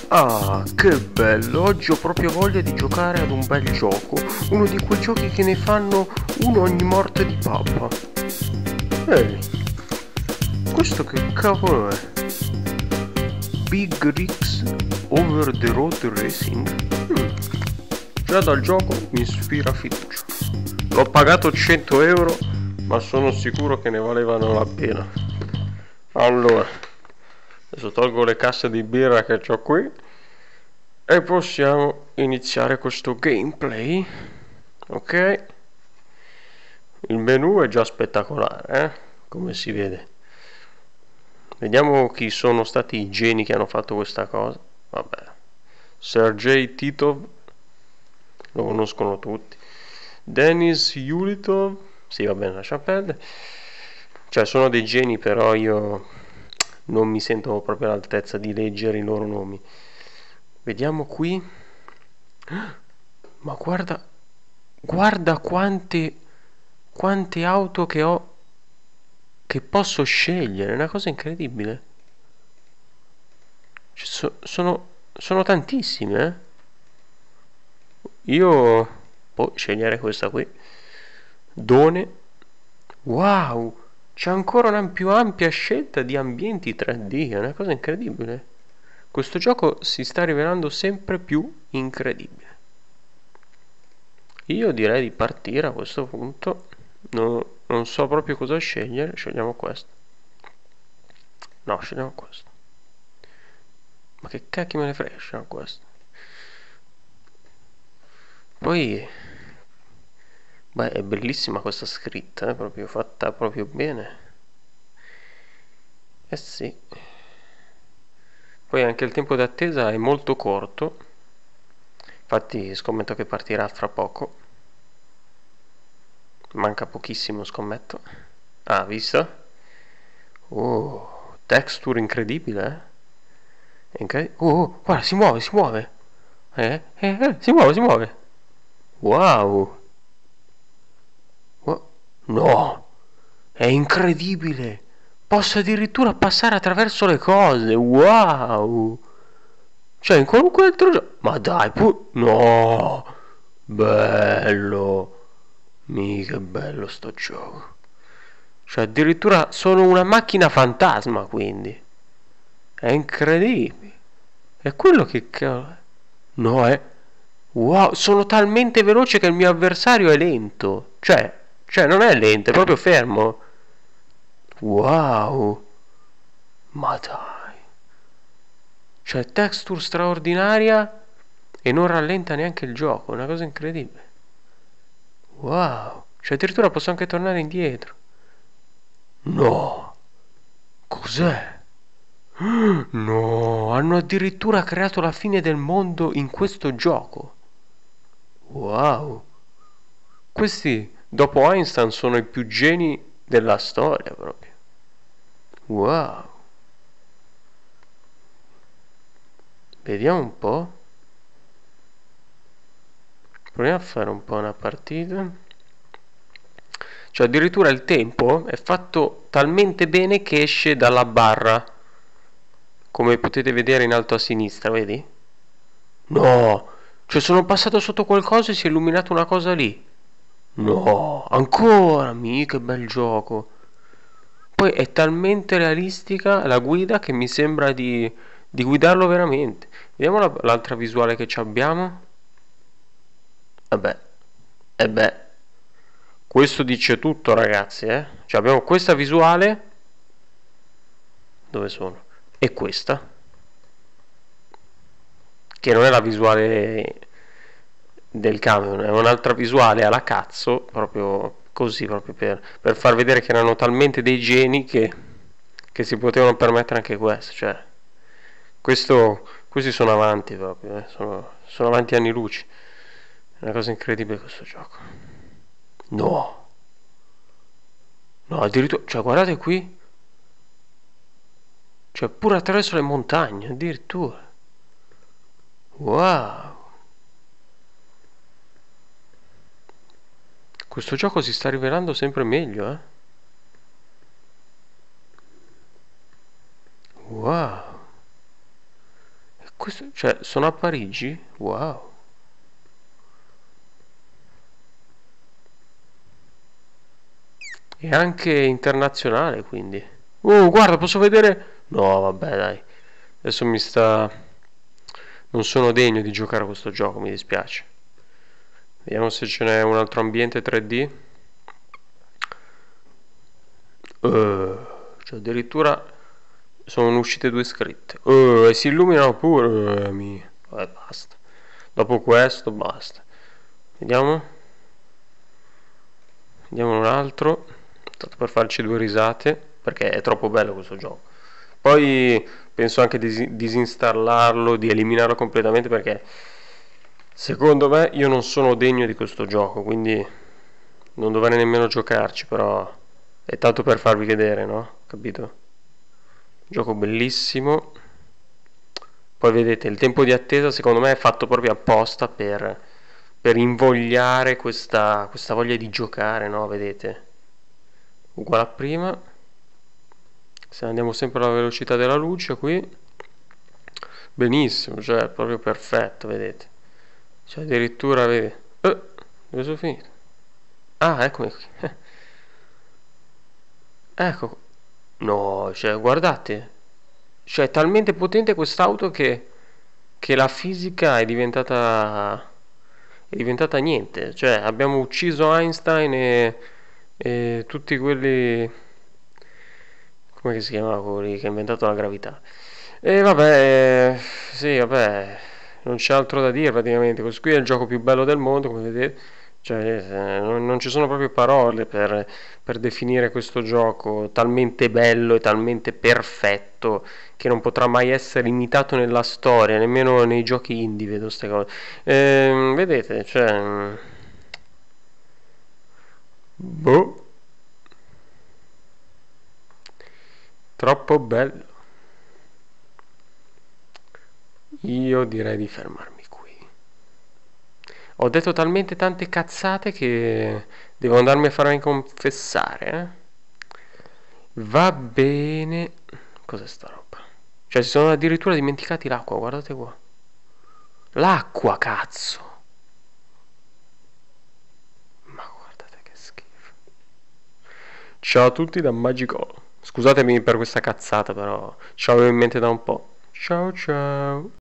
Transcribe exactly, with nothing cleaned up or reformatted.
Ah, che bello! Oggi ho proprio voglia di giocare ad un bel gioco. Uno di quei giochi che ne fanno uno ogni morte di pappa. Ehi, questo che cavolo è? Big Rigs Over the Road Racing? Hmm. Già dal gioco mi ispira fiducia. L'ho pagato cento euro, ma sono sicuro che ne valevano la pena. Allora, adesso tolgo le casse di birra che ho qui e possiamo iniziare questo gameplay. Ok, il menu è già spettacolare, eh? Come si vede. Vediamo chi sono stati i geni che hanno fatto questa cosa. Vabbè, Sergei Titov lo conoscono tutti. Denis Yulitov, sì, va bene, lascia perdere. Cioè, sono dei geni, però io non mi sento proprio all'altezza di leggere i loro nomi. Vediamo qui. Ma guarda, guarda quante, quante auto che ho, che posso scegliere, è una cosa incredibile. Cioè, so- sono, sono tantissime, eh? Io può scegliere questa qui. Done. Wow, c'è ancora una più ampia scelta di ambienti tre D, è una cosa incredibile. Questo gioco si sta rivelando sempre più incredibile. Io direi di partire a questo punto. No, non so proprio cosa scegliere. Scegliamo questo. No, scegliamo questo. Ma che cacchio me ne frega, scegliamo questo. Poi, beh, è bellissima questa scritta, eh, proprio fatta proprio bene. Eh sì. Poi anche il tempo d'attesa è molto corto. Infatti scommetto che partirà fra poco. Manca pochissimo, scommetto. Ah, visto? Oh, texture incredibile, eh? Incred- oh, oh, guarda, si muove, si muove. Eh, eh, eh, si muove, si muove. Wow. Wa- No, è incredibile. Posso addirittura passare attraverso le cose. Wow. Cioè, in qualunque altro gioco. Ma dai, pu- no. Bello. Mica bello sto gioco. Cioè, addirittura sono una macchina fantasma, quindi. È incredibile. È quello che cavolo è. No, è. Wow, sono talmente veloce che il mio avversario è lento. Cioè, cioè non è lento, è proprio fermo. Wow. Ma dai. Cioè, texture straordinaria e non rallenta neanche il gioco, è una cosa incredibile. Wow. Cioè, addirittura posso anche tornare indietro. No. Cos'è? No, hanno addirittura creato la fine del mondo in questo gioco. Wow. Questi, dopo Einstein, sono i più geni della storia proprio. Wow. Vediamo un po'. Proviamo a fare un po' una partita. Cioè addirittura il tempo è fatto talmente bene che esce dalla barra. Come potete vedere in alto a sinistra, vedi? No, cioè sono passato sotto qualcosa e si è illuminata una cosa lì. No, ancora, mica che bel gioco. Poi è talmente realistica la guida che mi sembra di, di guidarlo veramente. Vediamo la- l'altra visuale che ci abbiamo. Vabbè, e beh, questo dice tutto ragazzi, eh. Cioè abbiamo questa visuale. Dove sono? E questa. Che non è la visuale del camion, è un'altra visuale alla cazzo, proprio così, proprio per, per far vedere che erano talmente dei geni che, che si potevano permettere anche questo, cioè, questo, questi sono avanti proprio, eh, sono, sono avanti anni luce, è una cosa incredibile questo gioco. No, no, addirittura, cioè guardate qui, cioè pure attraverso le montagne, addirittura, wow. Questo gioco si sta rivelando sempre meglio, eh? Wow. questo, cioè, sono a Parigi? Wow. E anche internazionale, quindi. Oh, guarda, posso vedere... No, vabbè, dai. Adesso mi sta... Non sono degno di giocare a questo gioco, mi dispiace. Vediamo se ce n'è un altro ambiente tre D. Uh, cioè, addirittura sono uscite due scritte. Uh, e si illuminano pure. Uh, mia. Vabbè, basta. Dopo questo, basta. Vediamo. Vediamo un altro. Tanto per farci due risate. Perché è troppo bello questo gioco. Poi penso anche di disinstallarlo, di eliminarlo completamente perché secondo me io non sono degno di questo gioco, quindi non dovrei nemmeno giocarci, però è tanto per farvi vedere, no? Capito? Gioco bellissimo. Poi vedete, il tempo di attesa secondo me è fatto proprio apposta per, per invogliare questa, questa voglia di giocare, no? Vedete? Uguale a prima. Se andiamo sempre alla velocità della luce qui. Benissimo, cioè proprio perfetto, vedete? Cioè addirittura, vedi? Eh, dove sono finito? Ah, eccomi qui. Ecco. No, cioè guardate. Cioè è talmente potente quest'auto che, che la fisica è diventata... È diventata niente. Cioè abbiamo ucciso Einstein e, e tutti quelli... Come si chiamava quelli che ha inventato la gravità? E vabbè, sì, vabbè, non c'è altro da dire praticamente. Questo qui è il gioco più bello del mondo, come vedete. Cioè, eh, non, non ci sono proprio parole per, per definire questo gioco talmente bello e talmente perfetto che non potrà mai essere imitato nella storia, nemmeno nei giochi indie, vedo queste cose. Ehm, vedete, cioè... Boh, troppo bello. Io direi di fermarmi qui. Ho detto talmente tante cazzate che devo andarmi a farmi confessare, eh? Va bene. Cos'è sta roba? Cioè, si sono addirittura dimenticati l'acqua, guardate qua. L'acqua, cazzo! Ma guardate che schifo. Ciao a tutti da Magico. Scusatemi per questa cazzata, però ci avevo in mente da un po'. Ciao ciao.